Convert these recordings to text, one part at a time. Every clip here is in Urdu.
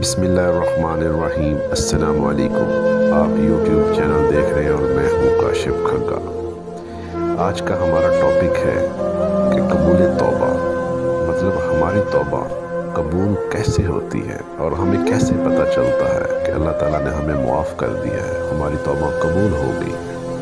بسم اللہ الرحمن الرحیم۔ السلام علیکم۔ آپ یوٹیوب چینل دیکھ رہے ہیں اور میں ہوں کاشف کھگا۔ آج کا ہمارا ٹاپک ہے کہ قبول توبہ، مطلب ہماری توبہ قبول کیسے ہوتی ہے اور ہمیں کیسے پتہ چلتا ہے کہ اللہ تعالیٰ نے ہمیں معاف کر دیا ہے، ہماری توبہ قبول ہو گئی۔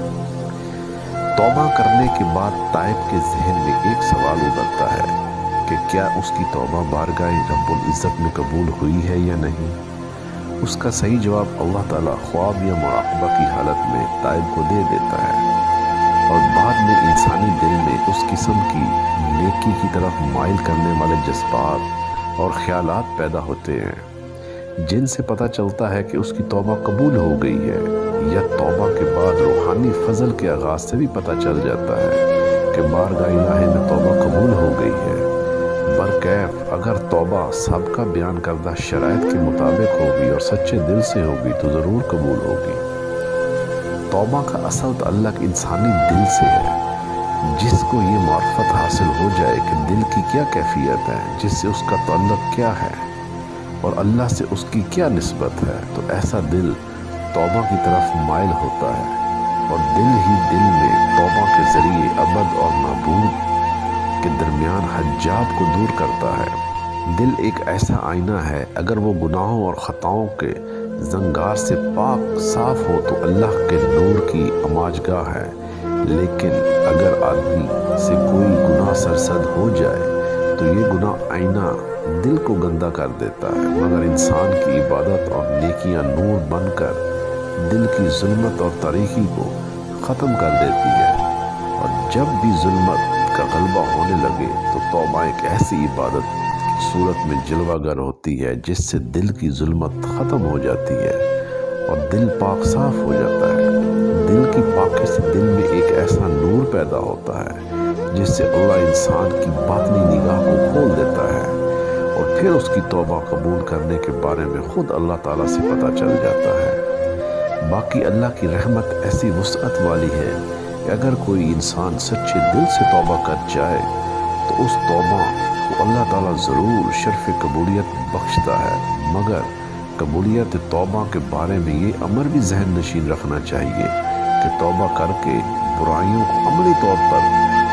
توبہ کرنے کے بعد تائب کے ذہن میں ایک سوال ابھرتا ہے کہ کیا اس کی توبہ بارگاہ رب العزت میں قبول ہوئی ہے یا نہیں؟ اس کا صحیح جواب اللہ تعالیٰ خواب یا مراقبہ کی حالت میں تائب کو دے دیتا ہے، اور بعد میں انسانی دل میں اس قسم کی نیکی کی طرف مائل کرنے والے جذبات اور خیالات پیدا ہوتے ہیں جن سے پتہ چلتا ہے کہ اس کی توبہ قبول ہو گئی ہے، یا توبہ کے بعد روحانی فضل کے آغاز سے بھی پتہ چل جاتا ہے کہ بارگاہ الہی میں توبہ قبول ہو گئی ہے۔ برکیف اگر توبہ سابقہ بیان کردہ شرائط کے مطابق ہوگی اور سچے دل سے ہوگی تو ضرور قبول ہوگی۔ توبہ کا اصل تعلق انسانی دل سے ہے، جس کو یہ معرفت حاصل ہو جائے کہ دل کی کیا کیفیت ہے، جس سے اس کا تعلق کیا ہے اور اللہ سے اس کی کیا نسبت ہے، تو ایسا دل توبہ کی طرف مائل ہوتا ہے، اور دل ہی دل میں توبہ کے ذریعے ابد اور معبود کے درمیان حجاب کو دور کرتا ہے۔ دل ایک ایسا آئینہ ہے، اگر وہ گناہوں اور خطاؤں کے زنگار سے پاک صاف ہو تو اللہ کے نور کی اماجگاہ ہے، لیکن اگر آدمی سے کوئی گناہ سرزد ہو جائے تو یہ گناہ آئینہ دل کو گندا کر دیتا ہے، مگر انسان کی عبادت اور نیکیاں نور بن کر دل کی ظلمت اور تاریکی کو ختم کر دیتی ہے۔ اور جب بھی ظلمت کا غلبہ ہونے لگے تو توبہ ایک ایسی عبادت کی صورت میں جلوہ گر ہوتی ہے جس سے دل کی ظلمت ختم ہو جاتی ہے اور دل پاک صاف ہو جاتا ہے۔ دل کی پاکی سے دل میں ایک ایسا نور پیدا ہوتا ہے جس سے اللہ انسان کی باطنی نگاہ کو کھول دیتا ہے، اور پھر اس کی توبہ قبول کرنے کے بارے میں خود اللہ تعالیٰ سے پتہ چل جاتا ہے۔ باقی اللہ کی رحمت ایسی وسعت والی ہے کہ اگر کوئی انسان سچے دل سے توبہ کر جائے تو اس توبہ کو اللہ تعالیٰ ضرور شرف قبولیت بخشتا ہے، مگر قبولیت توبہ کے بارے میں یہ امر بھی ذہن نشین رکھنا چاہیے کہ توبہ کر کے برائیوں کو عملی طور پر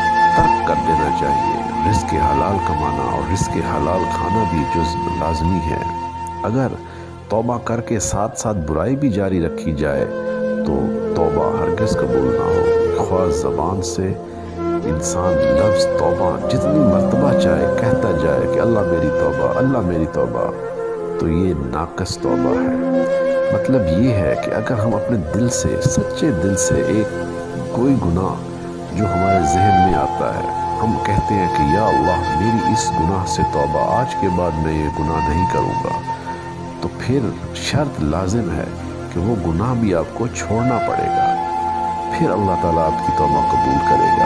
ترک کر دینا چاہیے۔ رزق حلال کمانا اور رزق حلال کھانا بھی جزء لازمی ہے۔ اگر توبہ کر کے ساتھ ساتھ برائی بھی جاری رکھی جائے تو توبہ ہرگز قبول نہ ہو۔ خواہ زبان سے انسان لفظ توبہ جتنی مرتبہ چاہے کہتا جائے کہ اللہ میری توبہ، اللہ میری توبہ، تو یہ ناقص توبہ ہے۔ مطلب یہ ہے کہ اگر ہم اپنے دل سے، سچے دل سے ایک کوئی گناہ جو ہمارے ذہن میں آتا ہے، ہم کہتے ہیں کہ یا اللہ میری اس گناہ سے توبہ، آج کے بعد میں یہ گناہ نہیں کروں گا، تو پھر شرط لازم ہے کہ وہ گناہ بھی آپ کو چھوڑنا پڑے گا، پھر اللہ تعالیٰ آپ کی توبہ قبول کرے گا۔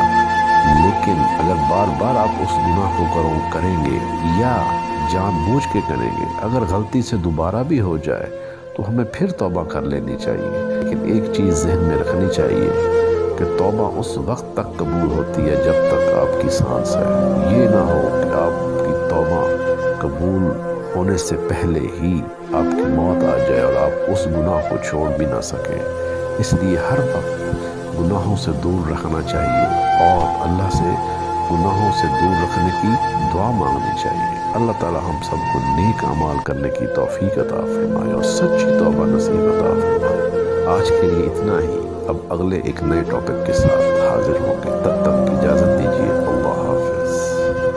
لیکن اگر بار بار آپ اس گناہ کو کریں گے یا جان بوجھ کے کریں گے، اگر غلطی سے دوبارہ بھی ہو جائے تو ہمیں پھر توبہ کر لینی چاہیے۔ لیکن ایک چیز ذہن میں رکھنی چاہیے کہ توبہ اس وقت تک قبول ہوتی ہے جب تک آپ کی سانس ہے۔ یہ نہ ہو کہ آپ کی توبہ قبول ہونے سے پہلے ہی آپ کی موت آ جائے اور آپ اس گناہ کو چھوڑ بھی نہ سکیں۔ اس لیے ہر وقت گناہوں سے دور رکھنا چاہیے اور اللہ سے گناہوں سے دور رکھنے کی دعا مانگنی چاہیے۔ اللہ تعالیٰ ہم سب کو نیک اعمال کرنے کی توفیق عطا فرمائے اور سچی توبہ نصیب عطا فرمائے۔ آج کے لیے اتنا ہی، اب اگلے ایک نئے ٹاپک کے ساتھ حاضر ہوں گے۔